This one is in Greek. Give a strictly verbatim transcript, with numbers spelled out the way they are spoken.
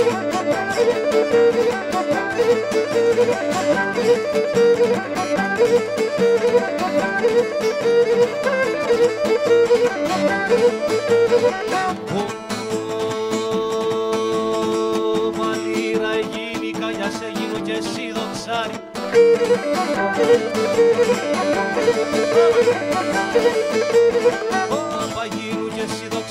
Μαλήρα γίνηκα, για σε γίνω και εσύ δοξάρι. Ω, θα γίνω και εσύ δοξάρι.